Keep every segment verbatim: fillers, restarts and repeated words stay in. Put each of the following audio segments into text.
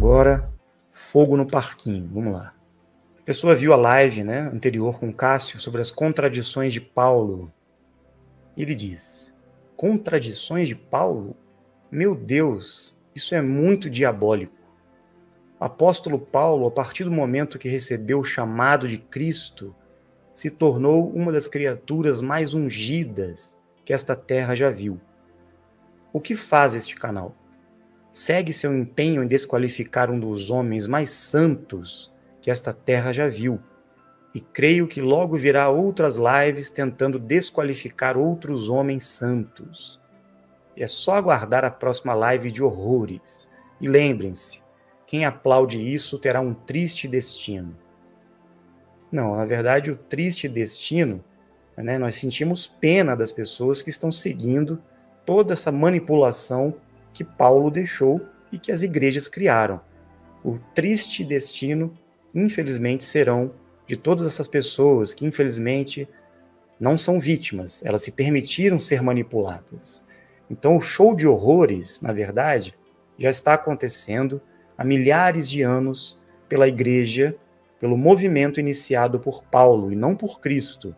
agora, fogo no parquinho. Vamos lá. A pessoa viu a live, né, anterior com o Cássio sobre as contradições de Paulo. Ele diz: contradições de Paulo? Meu Deus, isso é muito diabólico. O apóstolo Paulo, a partir do momento que recebeu o chamado de Cristo, se tornou uma das criaturas mais ungidas que esta terra já viu. O que faz este canal? Segue seu empenho em desqualificar um dos homens mais santos que esta terra já viu. E creio que logo virá outras lives tentando desqualificar outros homens santos. E é só aguardar a próxima live de horrores. E lembrem-se, quem aplaude isso terá um triste destino. Não, na verdade, o triste destino, né, nós sentimos pena das pessoas que estão seguindo toda essa manipulação que Paulo deixou e que as igrejas criaram. O triste destino, infelizmente, serão de todas essas pessoas que, infelizmente, não são vítimas, elas se permitiram ser manipuladas. Então, o show de horrores, na verdade, já está acontecendo há milhares de anos pela igreja, pelo movimento iniciado por Paulo e não por Cristo.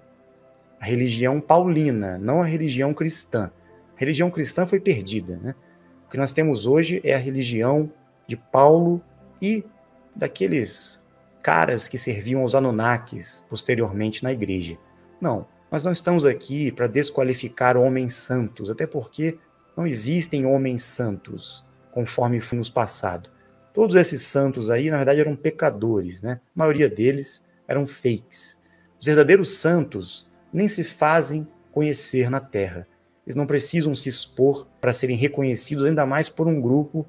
A religião paulina, não a religião cristã. A religião cristã foi perdida, né? O que nós temos hoje é a religião de Paulo e daqueles caras que serviam aos Anunnakis posteriormente na igreja. Não, nós não estamos aqui para desqualificar homens santos, até porque não existem homens santos, conforme foi nos passado. Todos esses santos aí, na verdade, eram pecadores, né? A maioria deles eram fakes. Os verdadeiros santos nem se fazem conhecer na Terra. Eles não precisam se expor para serem reconhecidos, ainda mais por um grupo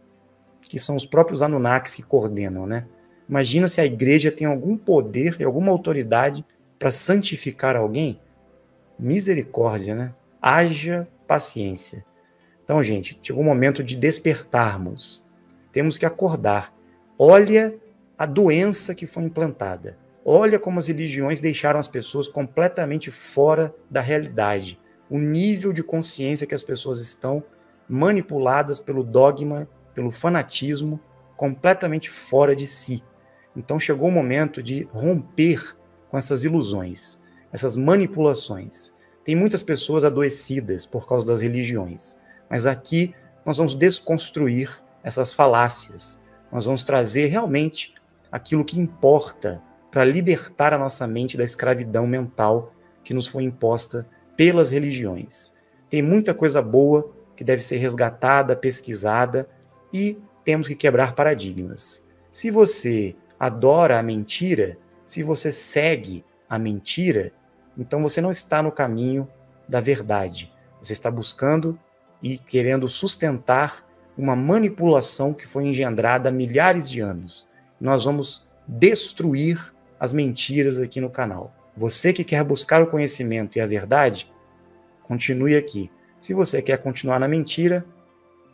que são os próprios Anunnakis que coordenam, né? Imagina se a igreja tem algum poder e alguma autoridade para santificar alguém. Misericórdia, né? Haja paciência. Então, gente, chegou o momento de despertarmos. Temos que acordar. Olha a doença que foi implantada. Olha como as religiões deixaram as pessoas completamente fora da realidade. O nível de consciência que as pessoas estão manipuladas pelo dogma, pelo fanatismo, completamente fora de si. Então chegou o momento de romper com essas ilusões, essas manipulações. Tem muitas pessoas adoecidas por causa das religiões, mas aqui nós vamos desconstruir essas falácias. Nós vamos trazer realmente aquilo que importa para libertar a nossa mente da escravidão mental que nos foi imposta pelas religiões. Tem muita coisa boa que deve ser resgatada, pesquisada, e temos que quebrar paradigmas. Se você adora a mentira, se você segue a mentira, então você não está no caminho da verdade. Você está buscando e querendo sustentar uma manipulação que foi engendrada há milhares de anos. Nós vamos destruir as mentiras aqui no canal. Você que quer buscar o conhecimento e a verdade, continue aqui. Se você quer continuar na mentira,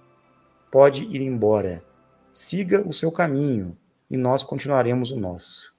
pode ir embora. Siga o seu caminho e nós continuaremos o nosso.